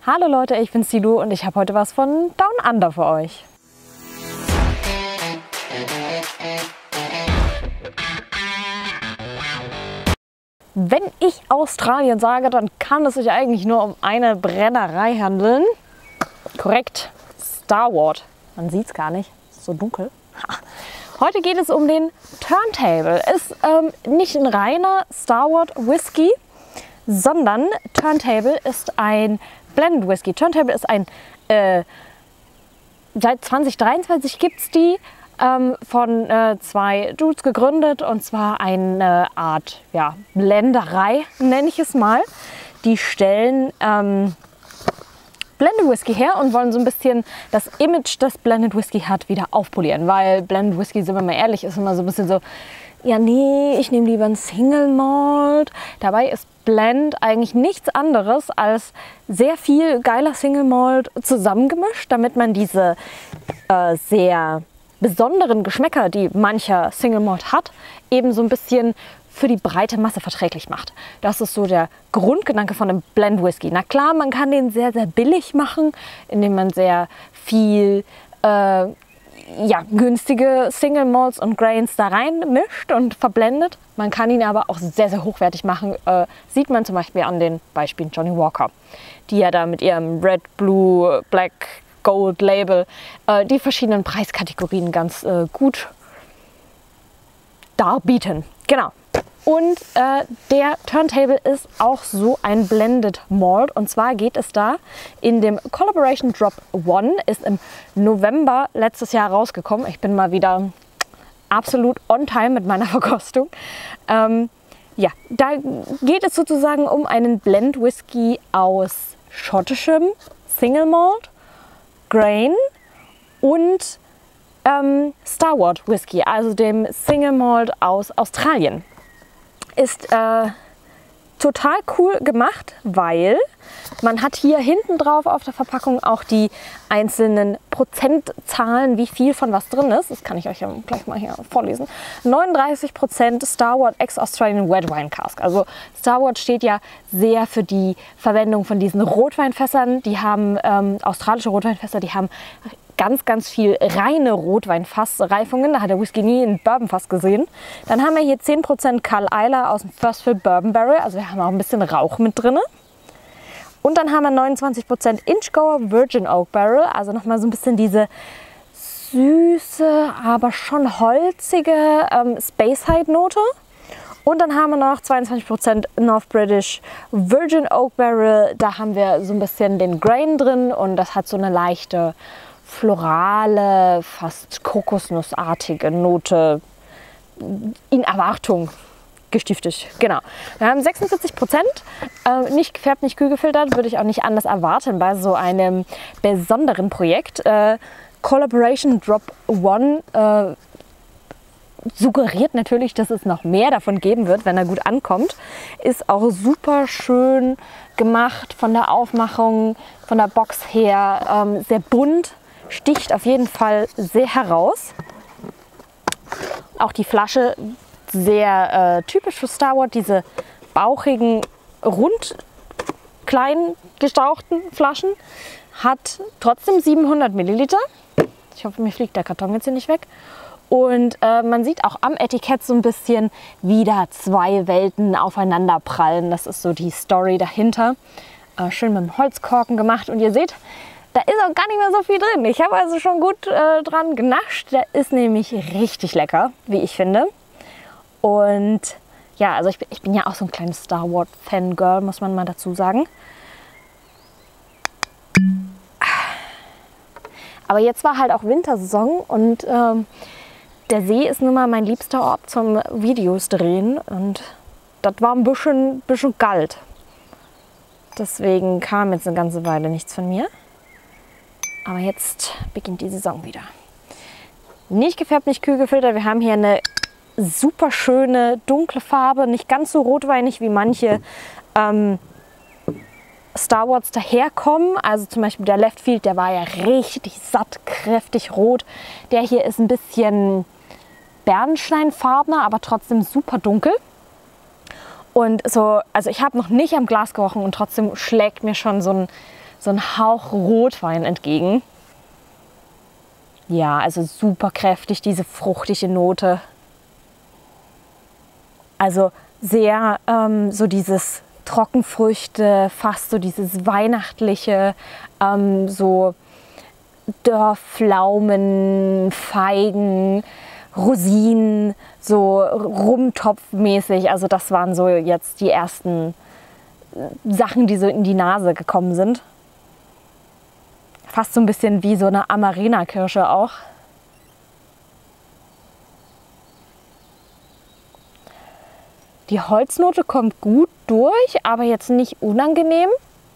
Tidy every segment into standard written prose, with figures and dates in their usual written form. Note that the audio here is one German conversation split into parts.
Hallo Leute, ich bin Silu und ich habe heute was von Down Under für euch. Wenn ich Australien sage, dann kann es sich eigentlich nur um eine Brennerei handeln. Korrekt, Starward. Man sieht es gar nicht, es ist so dunkel. Heute geht es um den Turntable. Ist nicht ein reiner Starward Whisky, sondern Turntable ist ein Blended Whisky. Turntable ist ein, seit 2023 gibt es die, von zwei Dudes gegründet, und zwar eine Art Blenderei, nenne ich es mal. Die stellen Blended Whisky her und wollen so ein bisschen das Image, das Blended Whisky hat, wieder aufpolieren. Weil Blended Whisky, sind wir mal ehrlich, ist immer so ein bisschen so, ja nee, ich nehme lieber einen Single Malt. Dabei ist Blend eigentlich nichts anderes als sehr viel geiler Single Malt zusammengemischt, damit man diese sehr besonderen Geschmäcker, die mancher Single Malt hat, eben so ein bisschen für die breite Masse verträglich macht. Das ist so der Grundgedanke von einem Blend Whisky. Na klar, man kann den sehr, sehr billig machen, indem man sehr viel günstige Single Malts und Grains da rein mischt und verblendet. Man kann ihn aber auch sehr, sehr hochwertig machen. Sieht man zum Beispiel an den Beispielen Johnnie Walker, die ja da mit ihrem Red, Blue, Black, Gold Label die verschiedenen Preiskategorien ganz gut darbieten. Genau. Und der Turntable ist auch so ein Blended Malt. Und zwar geht es da in dem Collaboration Drop One, ist im November letztes Jahr rausgekommen. Ich bin mal wieder absolut on time mit meiner Verkostung. Da geht es sozusagen um einen Blend Whisky aus schottischem Single Malt, Grain und Starward Whisky, also dem Single Malt aus Australien. Ist total cool gemacht, weil man hat hier hinten drauf auf der Verpackung auch die einzelnen Prozentzahlen, wie viel von was drin ist. Das kann ich euch ja gleich mal hier vorlesen. 39% Starward ex-Australian Red Wine Cask. Also Starward steht ja sehr für die Verwendung von diesen Rotweinfässern. Die haben australische Rotweinfässer, die haben ganz, ganz viel reine Rotweinfassreifungen. Da hat der Whisky nie ein Bourbonfass gesehen. Dann haben wir hier 10% Carl Isla aus dem First Fill Bourbon Barrel. Also wir haben auch ein bisschen Rauch mit drin. Und dann haben wir 29% Inchgoer Virgin Oak Barrel. Also nochmal so ein bisschen diese süße, aber schon holzige Speyside Note. Und dann haben wir noch 22% North British Virgin Oak Barrel. Da haben wir so ein bisschen den Grain drin und das hat so eine leichte florale, fast kokosnussartige Note in Erwartung gestiftet. Genau. Wir haben 46%, nicht gefärbt, nicht kühl gefiltert, würde ich auch nicht anders erwarten bei so einem besonderen Projekt. Collaboration Drop One suggeriert natürlich, dass es noch mehr davon geben wird, wenn er gut ankommt. Ist auch super schön gemacht von der Aufmachung, von der Box her, sehr bunt. Sticht auf jeden Fall sehr heraus. Auch die Flasche sehr typisch für Starward, diese bauchigen, rund klein gestauchten Flaschen. Hat trotzdem 700 Milliliter. Ich hoffe, mir fliegt der Karton jetzt hier nicht weg. Und man sieht auch am Etikett so ein bisschen, wie da zwei Welten aufeinander prallen. Das ist so die Story dahinter. Schön mit dem Holzkorken gemacht. Und ihr seht, da ist auch gar nicht mehr so viel drin. Ich habe also schon gut dran genascht. Der ist nämlich richtig lecker, wie ich finde. Und ja, also ich bin ja auch so ein kleines Starward-Fangirl, muss man mal dazu sagen. Aber jetzt war halt auch Wintersaison und der See ist nun mal mein liebster Ort zum Videos drehen. Und das war ein bisschen kalt. Deswegen kam jetzt eine ganze Weile nichts von mir. Aber jetzt beginnt die Saison wieder. Nicht gefärbt, nicht kühl gefiltert. Wir haben hier eine super schöne dunkle Farbe, nicht ganz so rotweinig wie manche Starwards daherkommen. Also zum Beispiel der Leftfield, der war ja richtig satt, kräftig rot. Der hier ist ein bisschen bernsteinfarbener, aber trotzdem super dunkel. Und so, also ich habe noch nicht am Glas gerochen und trotzdem schlägt mir schon so so ein Hauch Rotwein entgegen. Ja, also super kräftig, diese fruchtige Note. Also sehr so dieses Trockenfrüchte, fast so dieses weihnachtliche, so Dörrpflaumen, Feigen, Rosinen, so Rumtopfmäßig. Also das waren so jetzt die ersten Sachen, die so in die Nase gekommen sind. Fast so ein bisschen wie so eine Amarena-Kirsche auch. Die Holznote kommt gut durch, aber jetzt nicht unangenehm.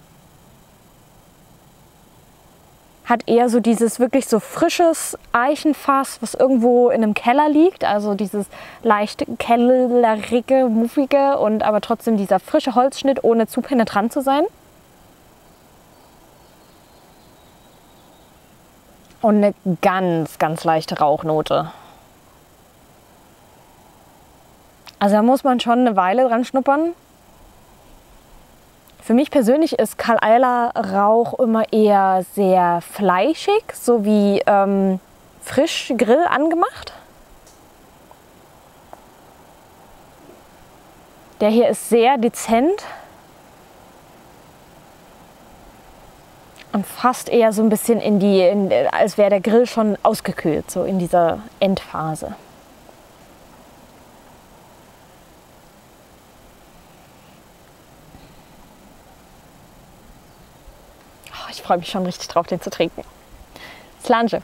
Hat eher so dieses wirklich so frisches Eichenfass, was irgendwo in einem Keller liegt. Also dieses leicht kellerige, muffige und aber trotzdem dieser frische Holzschnitt, ohne zu penetrant zu sein. Und eine ganz, ganz leichte Rauchnote. Also da muss man schon eine Weile dran schnuppern. Für mich persönlich ist Carl Eiler Rauch immer eher sehr fleischig, so wie frisch Grill angemacht. Der hier ist sehr dezent und fast eher so ein bisschen als wäre der Grill schon ausgekühlt, so in dieser Endphase. Ich freue mich schon richtig drauf, den zu trinken. Slange.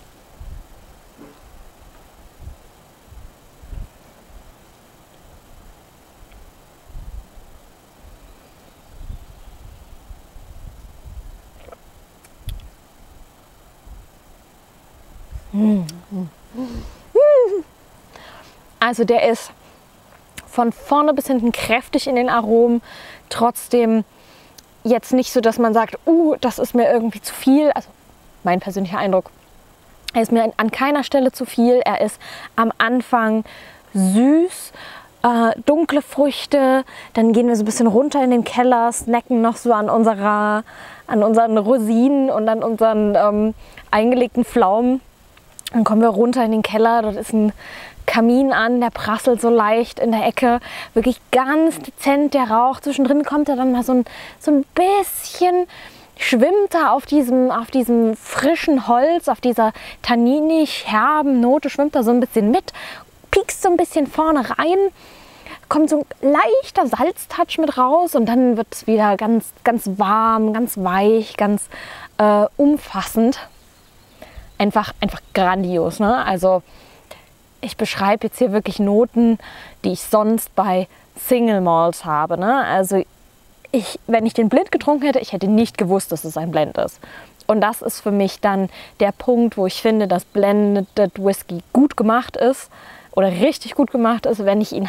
Also der ist von vorne bis hinten kräftig in den Aromen, trotzdem jetzt nicht so, dass man sagt, das ist mir irgendwie zu viel. Also mein persönlicher Eindruck. Er ist mir an keiner Stelle zu viel. Er ist am Anfang süß, dunkle Früchte. Dann gehen wir so ein bisschen runter in den Keller, snacken noch so an unseren Rosinen und an unseren eingelegten Pflaumen. Dann kommen wir runter in den Keller. Dort ist ein Kamin an, der prasselt so leicht in der Ecke, wirklich ganz dezent der Rauch. Zwischendrin kommt er dann mal so ein bisschen, schwimmt er auf diesem frischen Holz, auf dieser tanninig herben Note, schwimmt er so ein bisschen mit, piekst so ein bisschen vorne rein, kommt so ein leichter Salztouch mit raus und dann wird es wieder ganz, ganz warm, ganz weich, ganz umfassend. Einfach grandios, ne? Also ich beschreibe jetzt hier wirklich Noten, die ich sonst bei Single Malts habe. Ne? Also wenn ich den blind getrunken hätte, ich hätte nicht gewusst, dass es ein Blend ist. Und das ist für mich dann der Punkt, wo ich finde, dass Blended Whisky gut gemacht ist oder richtig gut gemacht ist, wenn ich ihn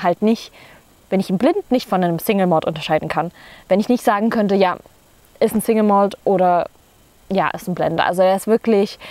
blind nicht von einem Single Malt unterscheiden kann. Wenn ich nicht sagen könnte, ja, ist ein Single Malt oder ja, ist ein Blender. Also er ist wirklich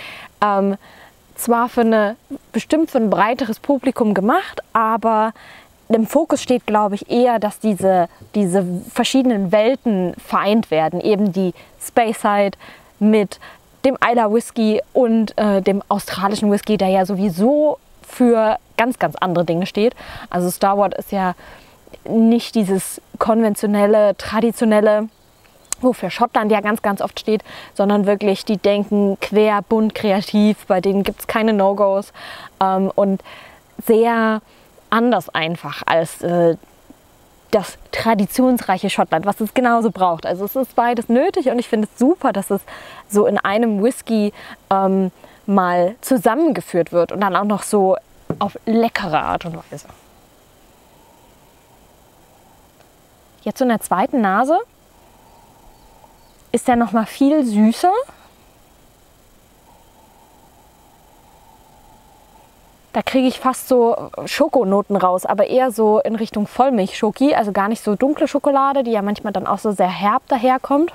zwar bestimmt für ein breiteres Publikum gemacht, aber im Fokus steht, glaube ich, eher, dass diese verschiedenen Welten vereint werden. Eben die Speyside mit dem Islay Whisky und dem australischen Whisky, der ja sowieso für ganz, ganz andere Dinge steht. Also Starward ist ja nicht dieses konventionelle, traditionelle, wofür Schottland ja ganz, ganz oft steht, sondern wirklich, die denken quer, bunt, kreativ, bei denen gibt es keine No-Gos und sehr anders einfach als das traditionsreiche Schottland, was es genauso braucht. Also es ist beides nötig und ich finde es super, dass es so in einem Whisky mal zusammengeführt wird und dann auch noch so auf leckere Art und Weise. Jetzt so in der zweiten Nase ist der noch mal viel süßer. Da kriege ich fast so Schokonoten raus, aber eher so in Richtung Vollmilchschoki, also gar nicht so dunkle Schokolade, die ja manchmal dann auch so sehr herb daherkommt,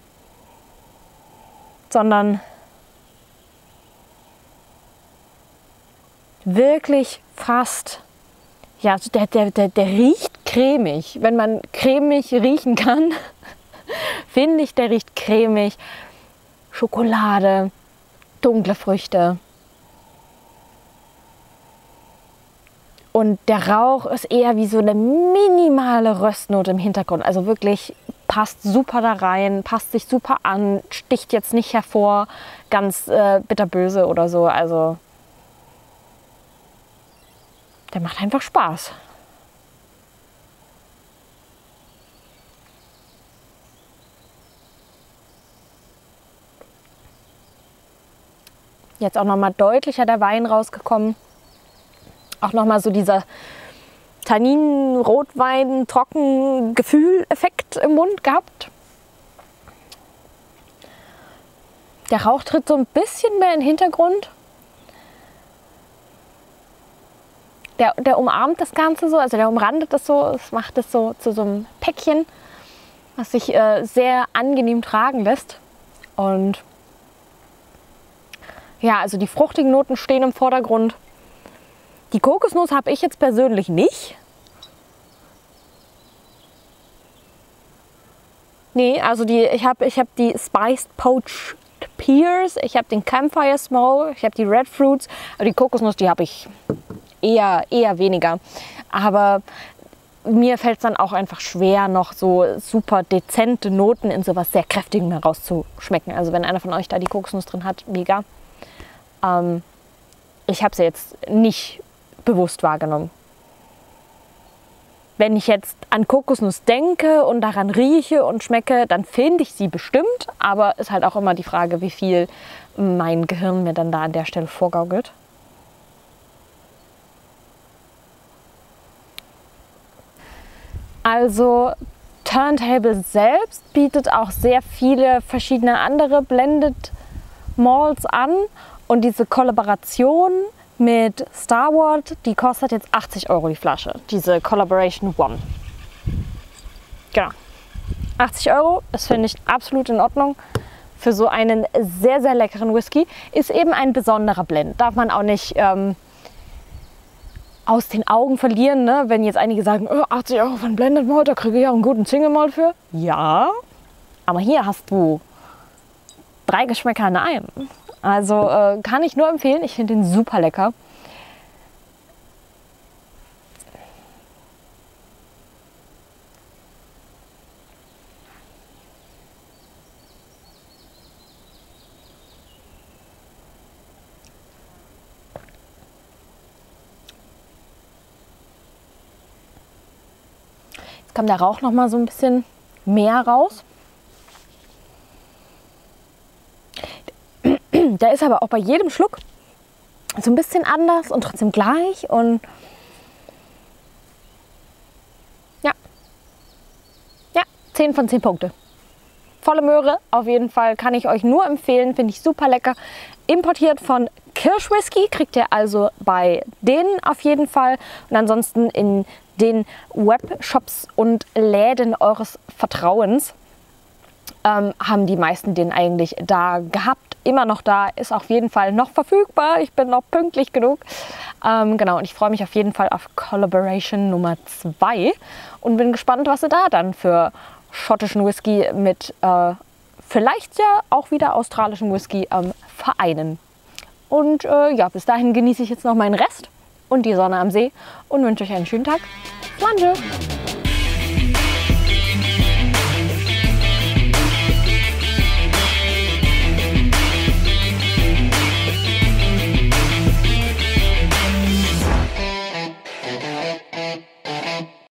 sondern wirklich fast, ja, der riecht cremig. Wenn man cremig riechen kann, finde ich, der riecht cremig. Schokolade, dunkle Früchte. Und der Rauch ist eher wie so eine minimale Röstnote im Hintergrund. Also wirklich passt super da rein, passt sich super an, sticht jetzt nicht hervor, ganz bitterböse oder so. Also der macht einfach Spaß. Jetzt auch nochmal deutlicher der Wein rausgekommen. Auch nochmal so dieser Tannin-Rotwein-Trocken-Gefühl-Effekt im Mund gehabt. Der Rauch tritt so ein bisschen mehr in den Hintergrund. Der umarmt das Ganze so, also der umrandet das so, es macht es so zu so einem Päckchen, was sich sehr angenehm tragen lässt. Und ja, also die fruchtigen Noten stehen im Vordergrund. Die Kokosnuss habe ich jetzt persönlich nicht. Nee, also ich hab die Spiced Poached Pears, ich habe den Campfire Smoke, ich habe die Red Fruits, aber die Kokosnuss, die habe ich eher weniger. Aber mir fällt es dann auch einfach schwer, noch so super dezente Noten in sowas sehr Kräftigem herauszuschmecken. Also wenn einer von euch da die Kokosnuss drin hat, mega. Ich habe sie jetzt nicht bewusst wahrgenommen. Wenn ich jetzt an Kokosnuss denke und daran rieche und schmecke, dann finde ich sie bestimmt, aber ist halt auch immer die Frage, wie viel mein Gehirn mir dann da an der Stelle vorgaukelt. Also Turntable selbst bietet auch sehr viele verschiedene andere Blended Malts an und diese Kollaboration mit Starward, die kostet jetzt 80 € die Flasche, diese Collaboration One. Genau, 80 €, das finde ich absolut in Ordnung für so einen sehr, sehr leckeren Whisky. Ist eben ein besonderer Blend, darf man auch nicht aus den Augen verlieren, ne? Wenn jetzt einige sagen, oh, 80 € für ein Blended Malt, da kriege ich auch einen guten Single Malt für. Ja, aber hier hast du 3 Geschmäcker in einem. Also kann ich nur empfehlen, ich finde den super lecker. Jetzt kommt der Rauch noch mal so ein bisschen mehr raus. Der ist aber auch bei jedem Schluck so ein bisschen anders und trotzdem gleich. Und ja, 10 von 10 Punkte. Volle Möhre auf jeden Fall, kann ich euch nur empfehlen, finde ich super lecker. Importiert von Kirsch Whisky, kriegt ihr also bei denen auf jeden Fall. Und ansonsten in den Webshops und Läden eures Vertrauens haben die meisten den eigentlich da gehabt. Immer noch da, ist auf jeden Fall noch verfügbar. Ich bin noch pünktlich genug. Genau, und ich freue mich auf jeden Fall auf Collaboration Nummer 2 und bin gespannt, was sie da dann für schottischen Whisky mit vielleicht ja auch wieder australischen Whisky vereinen. Und ja, bis dahin genieße ich jetzt noch meinen Rest und die Sonne am See und wünsche euch einen schönen Tag. Slange!